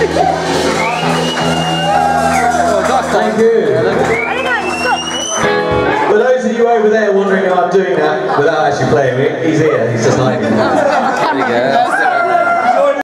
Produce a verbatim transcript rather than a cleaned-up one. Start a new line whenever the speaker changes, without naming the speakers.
Thank you. For those of you over there wondering how I'm doing that without actually playing it, he's here, he's just hiding.
There you go.